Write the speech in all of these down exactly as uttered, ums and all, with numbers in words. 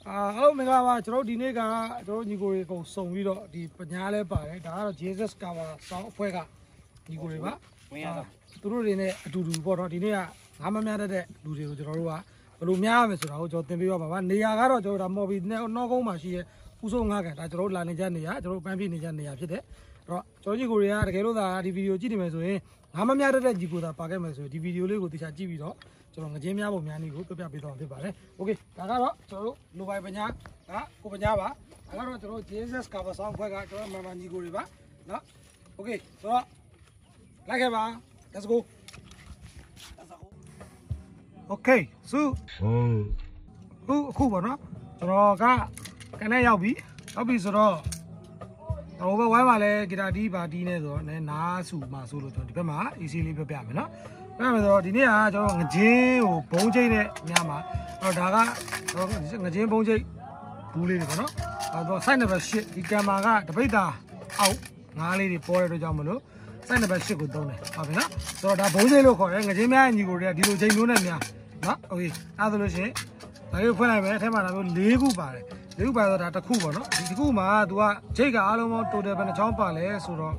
啊，好，明白吧？就今天个，就尼古里讲送鱼咯，啲不伢来把嘞，大家 Jesus 讲话上回个尼古里吧。啊，都是人呢，嘟嘟包着，今天啊，俺们面的的，路上就知道话，不路面没事，然后就准备要爸爸，你家个咯，就他毛病那那个嘛是，无所谓个，但就拉人家你啊，就半边人家你啊，是的，是吧？就尼古里啊，这个路的，啲 video 记得没？所以，俺们面的的尼古里把个没所以，啲 video 里个底下记不着。就我这边我们尼古特别别当对吧嘞 ？OK， 大家咯，就路外边呀，啊，过边呀吧，大家咯就 Jesus 搞个上块个，就慢慢尼古里吧，那 OK， 走了，来开吧 ，Let's go。OK， so， 嗯，酷酷吧喏，就咯个，今天要比，要比是咯，我个外嘛嘞，给他第一把第呢说，那拿数嘛数了就这边嘛，一些里边边没喏。那么说，今天啊，就我今有帮助的，你看嘛，然后大家，我今帮助，补来的喏，啊，都三那边些，你干嘛个？特别大，好，哪里的包来都叫么咯？三那边些个多呢，好不啦？所以他帮助了好，我今面你过来，第六天有那面，那 OK， 那都是些，那有回来没？他妈那个肋骨巴嘞，肋骨巴都他他苦不喏？这苦嘛，都啊，这个阿拉么都在边那长巴嘞，所以，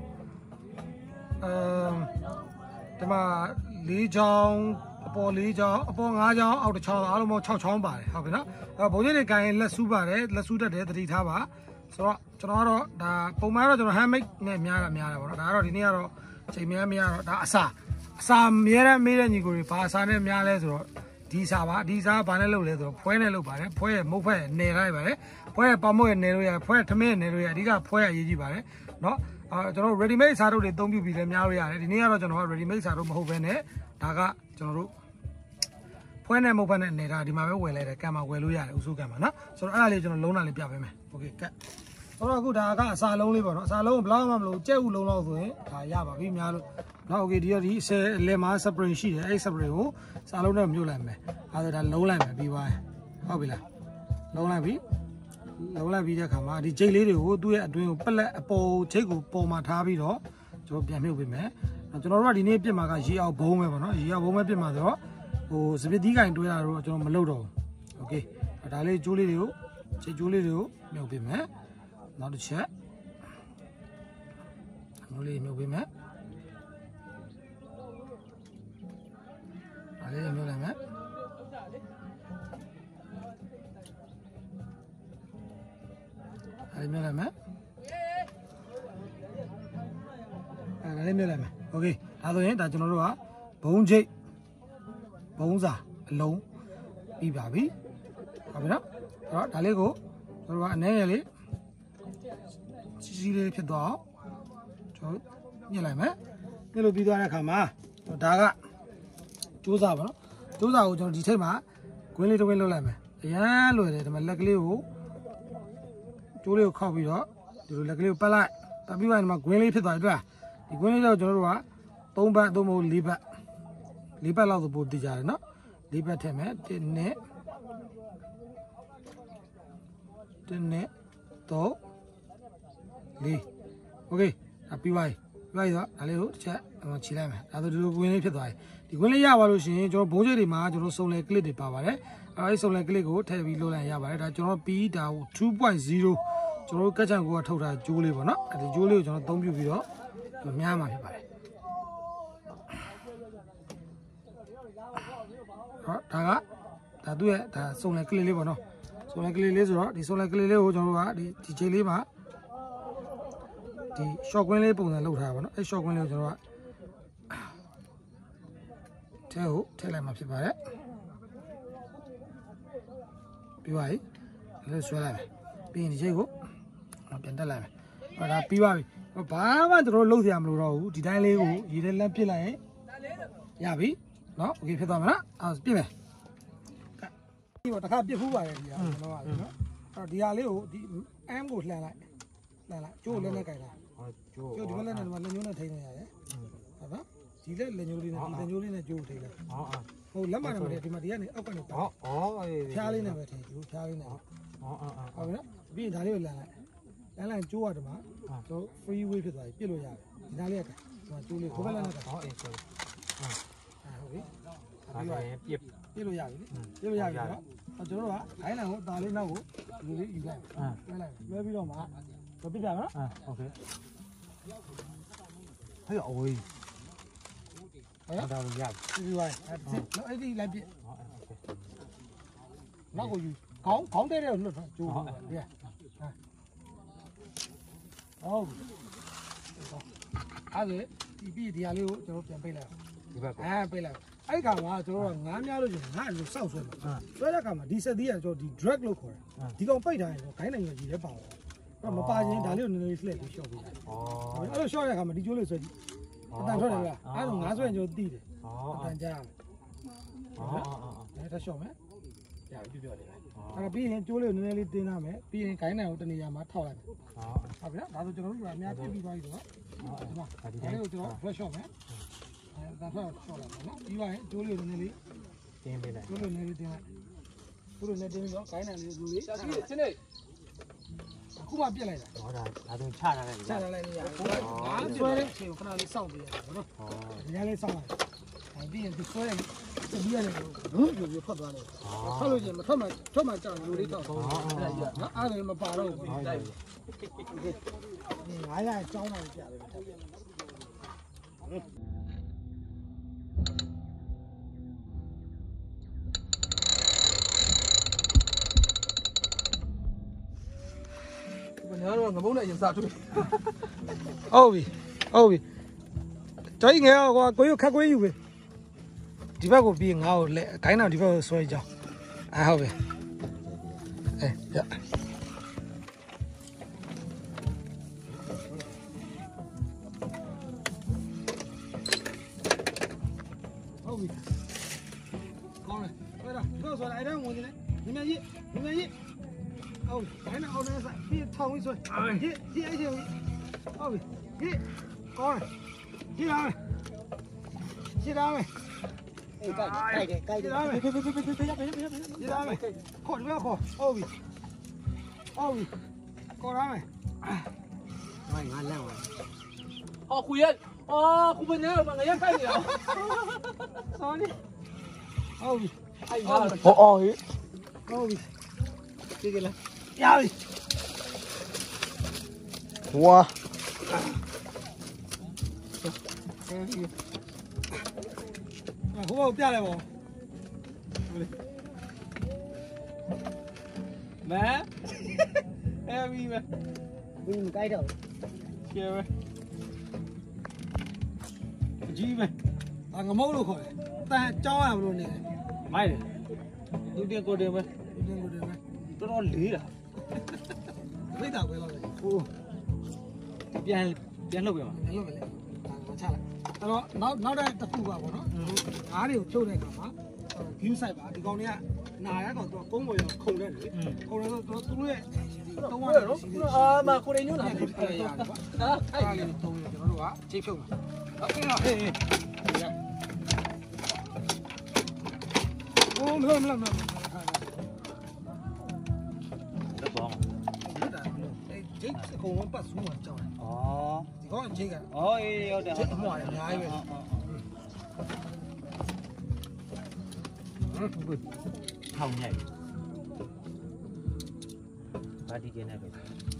嗯，他妈。လေးချောင်းအပေါ်လေးချောင်းအပေါ်ငါးချောင်းအောက်တစ်ချောင်းအားလုံးပေါင်း၆ချောင်းပါတယ်ဟုတ်ပြီနော်အဲဘုံကျင်းတွေကန်ရင်လက်ဆူးပါတယ်လက်ဆူးတတ်တယ်သတိထားပါဆိုတော့ကျွန်တော်ကတော့ဒါပုံမှန်တော့ကျွန်တော် handmade နဲ့များတာများတယ်ပေါ့နော်ဒါကတော့ဒီနေ့ကတော့ချိန်များများတော့ဒါအစာအစာမြဲတမ်းမေးတဲ့ညီကိုတွေဘာအစာနဲ့များလဲဆိုတော့ဒီအစာပါဒီအစာဘာနဲ့လုပ်လဲဆိုတော့ဖွဲနဲ့လုပ်ပါတယ်ဖွဲရဲ့မုတ်ဖက်နယ်လိုက်ပါတယ်ဖွဲရဲ့ပေါင်မုတ်ရဲ့နယ်လို့ရတယ်ဖွဲထမင်းရဲ့နယ်လို့ရအဓိကဖွဲရအရေးကြီးပါတယ်နော်အာကျွန်တော် ready made စာထုတ်တွေအသုံးပြုပြီးလည်းများလို့ရတယ်ဒီနေ့ကတော့ကျွန်တော်က ready made စာထုတ်မဟုတ်ဘဲနဲ့ဒါကကျွန်တော်တို့ဖွဲနဲ့မဟုတ်ဘဲနဲ့နေတာဒီမှာပဲဝယ်လိုက်တယ်ကံမှာဝယ်လို့ရတယ်ဥစုကံမှာနော်ဆိုတော့အဲ့ဒါလေးကျွန်တော်လုံးလာလေးပြပေးမယ် okay ကတ်ဆိုတော့အခုဒါကအစာလုံးလေးပေါ့နော်အစာလုံးဘယ်လောက်မှမလို့ကြက်ဥလုံးလောက်ဆိုရင်ဒါရပါပြီများလို့နော် okay ဒီဒီဆယ်လေမှာ spray ရှိတယ်အဲ့ spray ကိုစာလုံးနဲ့မြုပ်လိုက်မယ်အဲဒါဒါလုံးလိုက်မယ်ပြီးသွားရင်ဟုတ်ပြီလားလုံးလိုက်ပြီလုံးလိုက်ပြီးတဲ့အခါမှာဒီဂျိတ်လေးတွေကိုသူ့ရဲ့အတွင်းကိုပလက်အပေါ်ဂျိတ်ကိုပေါ်မှာထားပြီးတော့ကျွန်တော်ပြန်မြုပ်ပေးမယ်ကျွန်တော်တို့ကဒီနေ့ပြစ်မှာကရေအောင်ဘုံပဲပေါ့နော်ရေအောင်ဘုံပဲပြစ်မှာဆိုတော့ဟိုစပစ်သီးကင်တွဲတာတော့ကျွန်တော်မလုပ်တော့ဘူးโอเคဒါလေးကျိုးလေးတွေကိုဂျိတ်ကျိုးလေးတွေကိုမြုပ်ပေးမယ်နောက်တစ်ချက်အမိုးလေးမြုပ်ပေးမယ်ဒါလေးမြုပ်လိုက်မယ်အဲ့မြုပ်လိုက်မယ်အဲ့ဒါလေးမြုပ်လိုက်မယ်โอเคဒါဆိုရင်ဒါကျွန်တော်တို့ကဘုံချိတ်ဘုံစာအလုံးပြီးပါပြီဟုတ်ပြီနော်အဲ့တော့ဒါလေးကိုကျွန်တော်ကအနည်းငယ်လေးစီစီလေးဖြစ်သွားအောင်ကျွန်တော်ညှစ်လိုက်မယ်ညှစ်လို့ပြီးသွားတဲ့အခါမှာဒါကကျိုးစာပါနော်ကျိုးစာကိုကျွန်တော်ဒီထိပ်မှာကွင်းလေးတစ်ကွင်းလုပ်လိုက်မယ်အရန်လွယ်တယ်ဒီမှာလက်ကလေးကိုကျိုးလေးကိုခောက်ပြီးတော့ဒီလိုလက်ကလေးကိုပတ်လိုက်ပတ်ပြီးမှဒီမှာကွင်းလေးဖြစ်သွားပြီတွေ့လားဒီကွင်းလေးတော့ကျွန်တော်တို့ကသုံးဘတ်သုံးမို့လေးဘတ်လေးဘတ်လောက်ဆိုပို့တည်ကြတယ်နော်လေးဘတ်ထည့်မယ်တစ်နဲ့တစ်နဲ့တော့လေးโอเคအပြီးပါပြီပြီးပါပြီတော့ဒါလေးကိုတစ်ချက်ခြေလိုက်မယ်ဒါဆိုဒီလိုကွင်းလေးဖြစ်သွားပြီဒီကွင်းလေးရပါလို့ရှိရင်ကျွန်တော်ဘုံကျိတ်တွေမှာကျွန်တော်စုံလေကလစ်တွေပါပါတယ်အဲဒီစုံလေကလစ်ကိုထည့်ပြီးလုပ်လိုက်ရပါတယ်ဒါကျွန်တော်ပြီးဒါကို two point zero ကျွန်တော်ကက်ချန်ကိုထုတ်ထားဂျိုးလေးပေါ့နော်အဲဒီဂျိုးလေးကိုကျွန်တော်အသုံးပြုပြီးတော့များမှာဖြစ်ပါတယ်ဟောဒါကဒါသူ့ရဲ့ဒါစုံလေကလစ်လေးပေါ့နော်စုံလေကလစ်လေးဆိုတော့ဒီစုံလေကလစ်လေးကိုကျွန်တော်တို့ကဒီဒီချိန်လေးမှာဒီ short ကွင်းလေးပုံစံလုပ်ထားပါတော့အဲ short ကွင်းလေးကိုကျွန်တော်ကထဲကိုထည့်လိုက်မှာဖြစ်ပါတယ်ပြီးပါပြီလဲဆွဲလိုက်မယ်ပြီးရင်ဒီချိန်ကိုပြန်တက်လိုက်မယ်ဟောဒါပြီးပါပြီဘာမှတို့လုံးစရာမလိုတော့ဘူးဒီတိုင်းလေးကိုရေထဲလမ်းပစ်လိုက်ရင်ရပြီနော်โอเคဖြစ်သွားမှာနော်အဲပြစ်မယ်ဒီတော့တစ်ခါပြစ်ဖူးပါတယ်ဒီဟာကျွန်တော်ကလေနော်အဲ့တော့ဒီဟာလေးကိုဒီ M ကိုလှန်လိုက်လှန်လိုက်ကျိုးလည်းနဲ့ကြိုက်လိုက်ဟုတ်ကျိုးကျိုးဒီဘက်လည်းနဲ့ဒီမှာလက်ညှိုးနဲ့ထိန်းနေရတယ်ဟုတ်ပါဒီလက်လက်ညှိုးလေးနဲ့ဒီလက်ညှိုးလေးနဲ့ကျိုးထိန်းလိုက်ဟုတ်အာဟိုလက်မနဲ့မထိန်းဒီမှာဒီကနေအောက်ကနေပေါ့ဩအေးဖြားလေးနဲ့ပဲထိန်းကျိုးဖြားလေးနဲ့ဟုတ်အာအာဟုတ်ပြီနော်ပြီးရင်ဒါလေးကိုလှန်လိုက်လှန်လိုက်ကျိုးရတယ်မှာတော့ free way ဖြစ်သွားပြီပြစ်လို့ရတယ်ဒီသားလေးကဒီမှာကျိုးလေးကိုဘက်လည်းနဲ့ဟုတ်အေးဆိုအာဟုတ်ပြီဒါဆိုရင်ပြစ်ပြစ်လို့ရပြီလေပြစ်လို့ရပြီနော်ကျွန်တော်ကခိုင်းတယ်ဟိုဒါလေးနောက်ကိုဒီလေးယူလိုက်လွှဲလိုက်လွှဲပြီးတော့မှတော့ပြပြနော်โอเคဟဲ့အဝေးဟဲ့ဒါလို့ရပြီယူလိုက်အဲ့ဒီလိုက်ပြနောက်ကိုယူခေါင်းခေါင်းတဲတဲ့ကိုလွတ်တော့ကျိုးဟုတ်ဟုတ်ပြီအဲ့ဒီပြီးဒီဟာလေးကိုကျွန်တော်ပြန်ပိတ်လိုက်ဒီဘက်အဲပိတ်လိုက်အဲ့ကောင်ကကျွန်တော်ကငားများလို့ကျွန်တော်ငါ့လိုစောက်ဆွဲမှာဆွဲတဲ့ကောင်မှာဒီဆက်သီးကကျွန်တော်ဒီ drag လို့ခေါ်တယ်ဒီကောင်ပိတ်ထားရင်တော့ခိုင်းနိုင်ရကြီးလည်းပါတော့အဲ့မပါရင်ဒါလေးကိုနည်းနည်းလေး slip ပြီး short ပေးလိုက်ဩအဲ့လို short တဲ့ကောင်မှာဒီကျိုးလေးဆွဲကြည့်အတန်ထွက်တယ်လားအဲ့လိုငါးဆွဲရင်ကျွန်တော်တီးတယ်အတန်ကြားမယ်ဩဩဩအဲ့ဒါ short မယ်ကြာပြီပြောတယ်အဲ့ပြီးရင်ကျိုးလေးကိုနည်းနည်းလေးတင်းထားမယ်ပြီးရင်ခိုင်းနိုင်ကိုတနေရာမှာထောက်လိုက်မယ်ဟုတ်ပြီနော်ဒါဆိုကျွန်တော်တို့ကအများပြပြီးသွားပြီဆိုတော့ဒီမှာဒီလေးကိုကျွန်တော် flash shot မယ်အဲဒါဖက် shot လိုက်ပါနော်ပြီးပါရင်ကျိုးလေးကိုနည်းနည်းလေးတင်းပေးလိုက်ကျိုးလေးနည်းနည်းတင်းလိုက်ကျိုးလေးနည်းတင်းတော့ခိုင်းနိုင်လေးလူလေးရှာစီချင်းနေအခုမှပြက်လိုက်တာဟောဒါဒါဆိုချထားလိုက်ချထားလိုက်နေရငါဆွဲတဲ့အချိန်ကိုခဏလေးစောင့်ပေးရတယ်နော်ဟောဒီကလေးစောင့်လိုက်အဲပြီးရင်ဒီဆွဲတဲ့ဒီရတယ်ဘုံပြပြဖတ်သွားတယ်ထွက်လို့ချင်းမထွက်မှထွက်မှကြောက်လူလေးတော့ဟုတ်အဲ့ဒါနော်အားလည်းမပါတော့ဘူးတိုက်ပြီငါးရအကြောင်းမှပြတယ်ဘယ်တော့ငမုန်းနဲ့ရင်စားတွေ့ဟုတ်ပြီဟုတ်ပြီတော်ကြီးငယ်ကွာကိုရခက်ကွေးယူပဲဒီဘက်ကိုပြီးငါ့ကိုလက်ခိုင်းတော့ဒီဘက်ကိုဆွဲကြအောင်အဲဟုတ်ပြီအဲရဟုတ်ပြီကောင်းတယ်ဆွဲတာဒီဘက်ဆွဲလိုက်အဲ့ဒါဝင်နေတယ်ညီမကြီးညီမကြီးဟုတ်ခိုင်းတော့အောင်နေစားပြီးထောင်ပြီးဆွဲဟစ်ဟစ်အဲ့ချင်းဟုတ်ပြီဟစ်ကောင်းတယ်ဟစ်လာမယ်ဟစ်လာမယ်哎，盖盖的盖的，别别别别别别别别别别，你拉没？靠，你不要靠，后边，后边，靠拉没？哎，俺来完。好，胡爷，啊，胡本人，把俺也盖了。啥呢？后边，哎呀，哦哦，后边，这个了，呀喂，哇。好，ပြလိုက်ပါဦးမဲအဲမီမဲဘင်းကြိုက်တော့ရှယ်ပဲကြီးပဲအငမုတ်လို့ခေါ်တယ်တန်ကြောင်းရမလို့နေတယ်မိုက်တယ်လူတင်ကိုတင်ပဲလူတင်ကိုတင်ပဲတော်တော်လေးတာမိတာပဲလို့ဟိုပြန်ပြန်လှုပ်ပြန်ပါလှုပ်ပဲလေမချလိုက်အဲ့တော့နောက်နောက်တဲ့တစ်ခုပါပေါ့နော်ငါးတွေကိုဖြုတ်တဲ့အခါမှာ view site ပါဒီကောင်တွေကနာရကောင်သူကကုန်းပေါ်ရောက်ခုန်တယ်လေခုန်တယ်ဆိုတော့သူတို့ရဲ့တုံးရတယ်နော်အာမကိုရညွန်းလာတယ်ပြရတယ်ကွာအဲ့ဒါလေးတုံးရကျွန်တော်တို့ကချိတ်ဖြုတ်မှာဟုတ်ကဲ့နော်ဟေးဟေးโอ้မလားမလားမလားတက်ပေါင်းတက်တာအဲ့ချိတ်အကုန်လုံးပတ်ဆူးမှာကြောက်တယ်ဩဒီကောင်ချိတ်ကဩအေးဟုတ်တယ်ဟုတ်တယ်အမှားအများကြီးပဲဟုတ်ထောင်ညိုက်ဘာဒီကျနေပဲ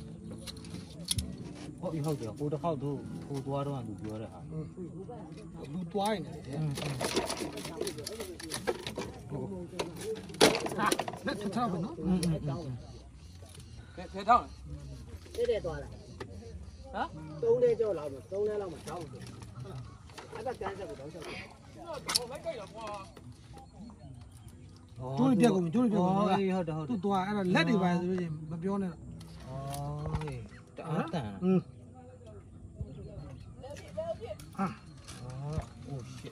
ဟုတ်ပြီဟုတ်တယ်ဟိုတစ်ခေါက်သူဟိုသွားတော့သူပြောတဲ့ဟာလူသွားနေတယ်တဲ့ဟာလက်ထောက်နော်อืมๆကဲခဲထောက်တဲ့တဲ့သွားလားဟမ်သုံးတဲ့ကြောက်လောက်တော့သုံးတဲ့လောက်မှတောင်းတယ်အဲ့ဒါကန်းချက်ကိုတောင်းချက်ဟိုလိုက်ကြိုက်တော့ကွာကျိုးပြက်ကုန်ကျိုးပြက်ကုန်ဟုတ်တယ်ဟုတ်တယ်သူ့သွားအဲ့တော့လက်တွေပါဆိုလို့ရှိရင်မပြောနဲ့တော့ဩတအားတန်อืมအာโอ้ shit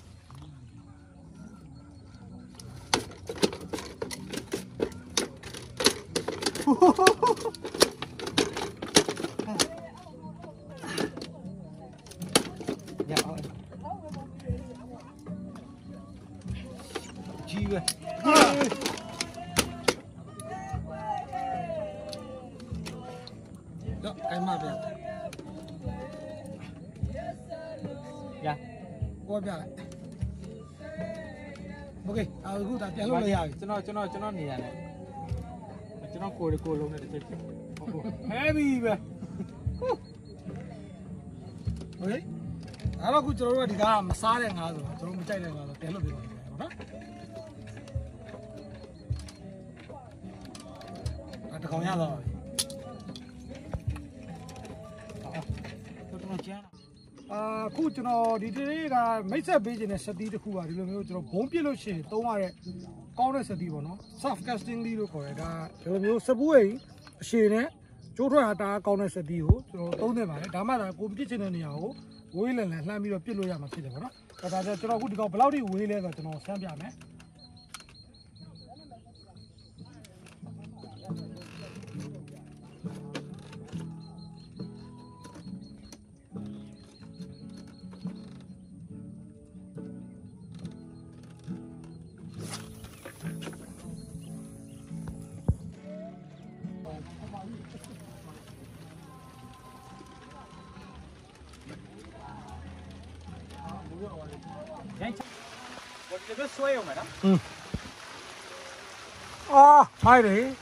ရအောင်ကြီးပဲတော့အိမ်မပြရကိုပြလိုက်โอเคအခုဒါပြန်လို့လည်းရပြီကျွန်တော်ကျွန်တော်ကျွန်တော်နေရတယ် nó cùi để cùi luôn này để chơi heavy về đấy đó là cũng cho nó đi ra mà xa đèn ngà rồi cho nó mới chạy đèn ngà rồi té lụt đi rồi đó à được không nha rồi à khu cho nó đi đây là mấy giờ bây giờ này sẽ đi được khu à đi luôn cho nó bốn pied luôn xí tao mà đấy cao đấy sẽ đi vào nó soft casting đi luôn khỏi là cho nó nhiều sắp buổi xí này chỗ thôi à ta cao đấy sẽ đi hồ cho nó tao này mà đám mà là cũng biết trên này nhiều quế lên này làm gì đó biết luôn à mà xí đấy vào nó cái đó cho nó cũng đi cao bao nhiêu quế lên rồi cho nó xem biết này cái vết xuôi không phải đó ừ à hay đấy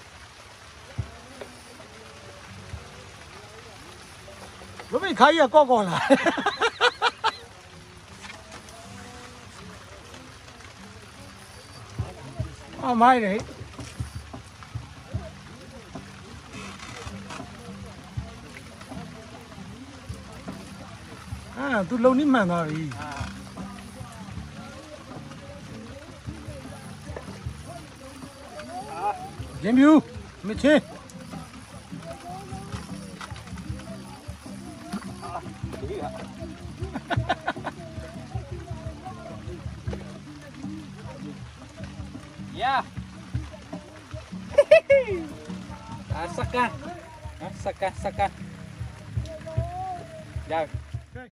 nó bị khai à co co lại à mai đấy à tôi lâu nín mà rồi Game you, me too. Yeah. Ah, saka. Ah, saka, saka. Yeah.